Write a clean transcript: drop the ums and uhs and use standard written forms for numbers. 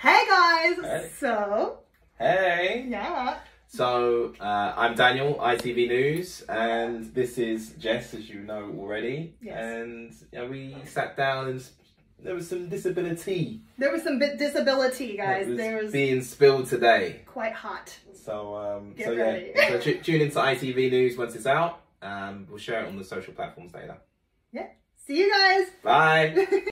Hey guys! Hey. Hey! Yeah. So, I'm Daniel, ITV News, and this is Jess, as you know already. Yes. And we sat down and there was some disability. There was some disability, guys. There was being spilled today. Quite hot. So, Get ready. So tune into ITV News once it's out. We'll share it on the social platforms later. Yeah. See you guys. Bye.